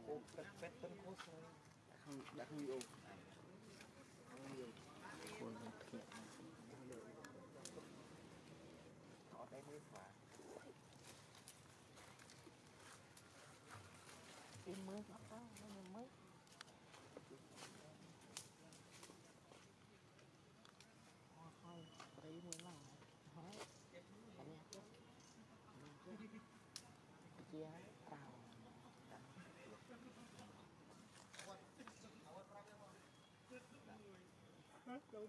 ô pet tân cố rồi đã không bị ô buồn thiệt họ đây mới phải em mới bắt đó nó mới thôi đây mới là hỏi anh nha chia tao đâu đi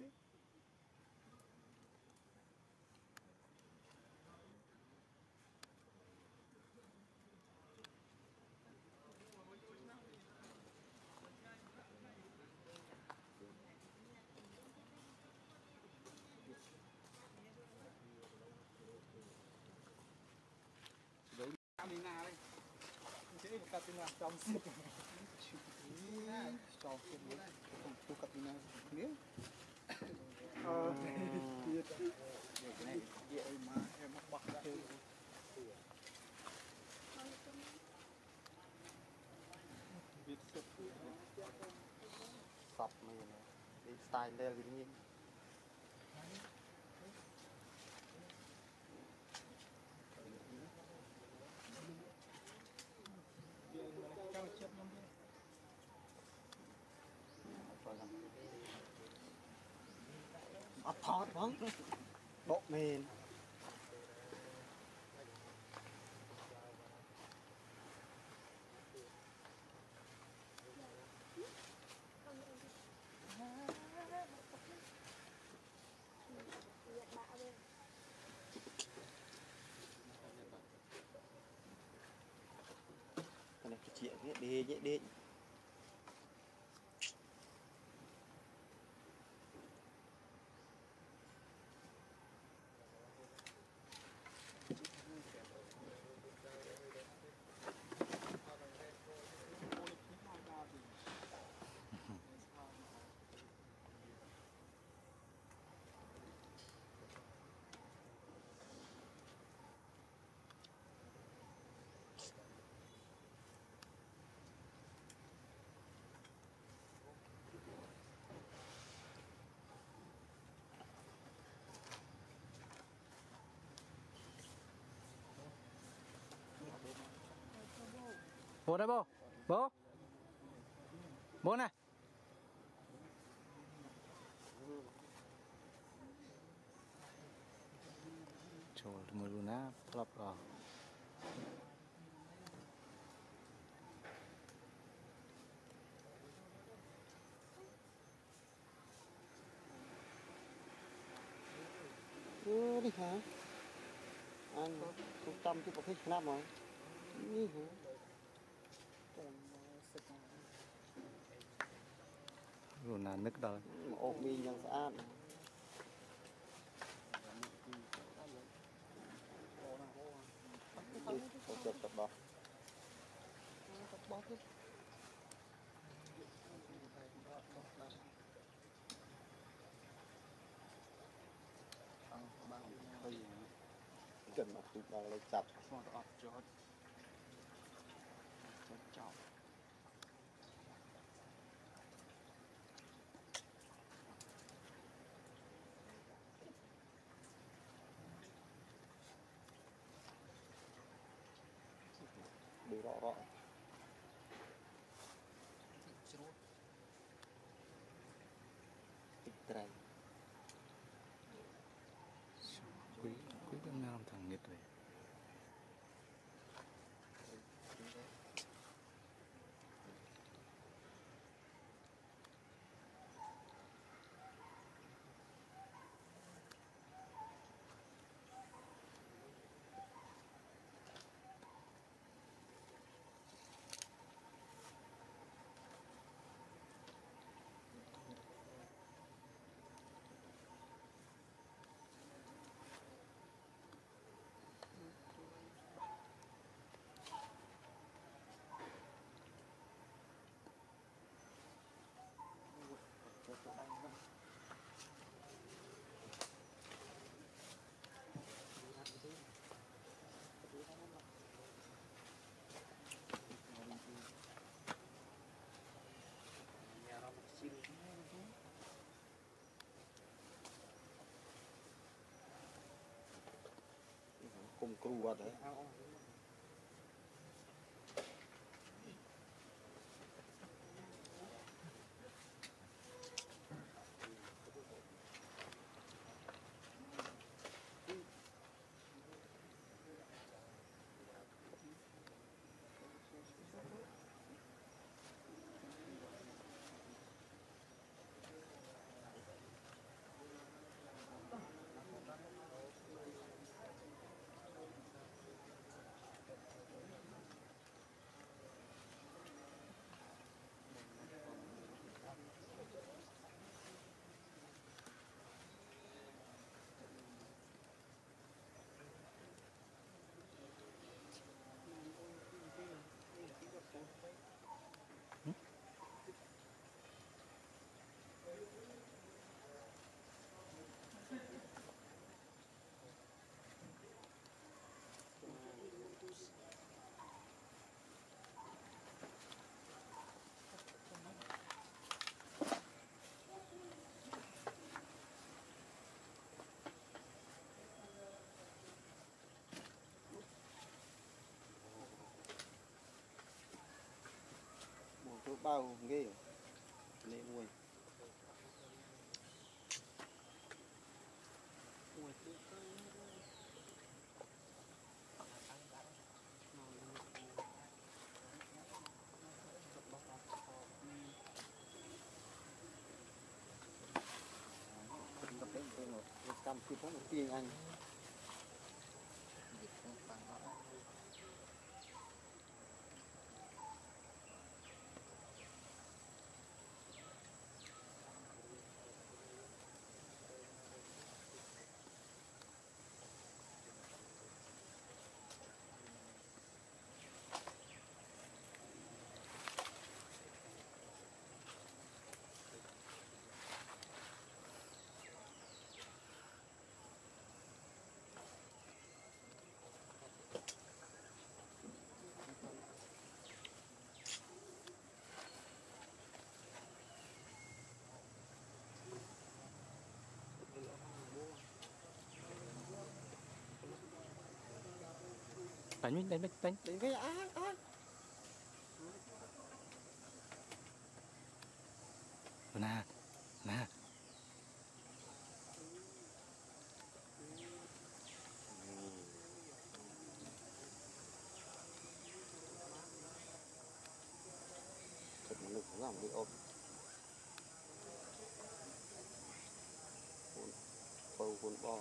đấy đi nào đây chế một cặp tiền nào trong xếp trong xếp đấy một cặp tiền nào miếng cái này dễ mà em mắc bạc ra biết sập này cái style đây là gì cao chất lắm thọt vắng bộ mền cái này cái chuyện đi dễ đi bố đây bố này trời mưa luôn á lấp rồi đi hả anh cũng tâm chứ có thích năm rồi đi hả rồi là nước đời ốp mi yang saat tập bò cần mặc tụt vào lấy chặt chọn đi rõ rõ trai quý cái nào thằng nghiệt vậy cùng cừu vào đấy một chỗ bao ghê lên mùi tập đến một trăm kịp một tiền anh đánh đến cái nè nè thật lực làm bị ôm bầu con bò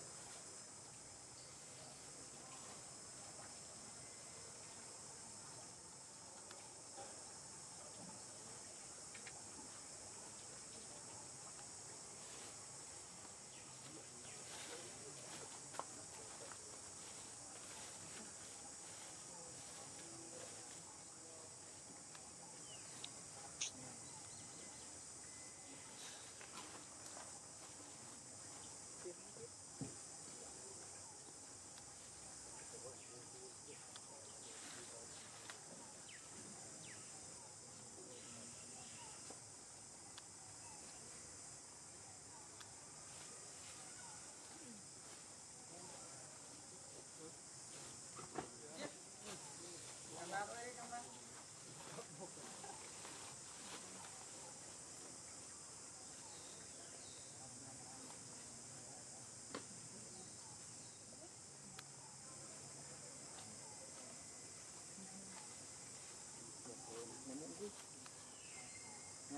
nha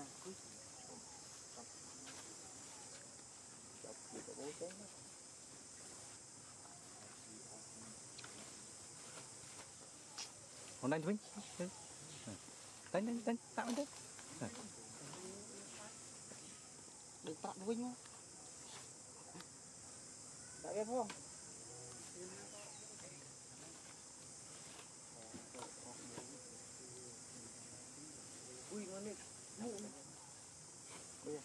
chọc gì có bố chén đó còn đánh vinh đánh tạo đấy để tạm vinh không đã biết không ui nó lên mụ này bây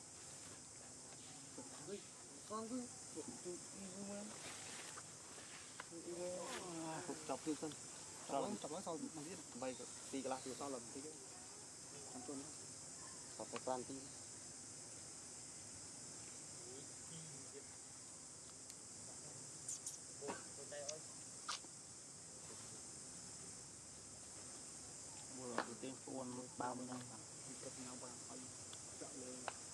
giờ con cứ chọc tiêu sân chọc nó sau mà biết bay tì cái lá từ sau lần tí cái ăn tuần chọc cái plan tí cuốn bao nhiêu năm cất nhau bao nhiêu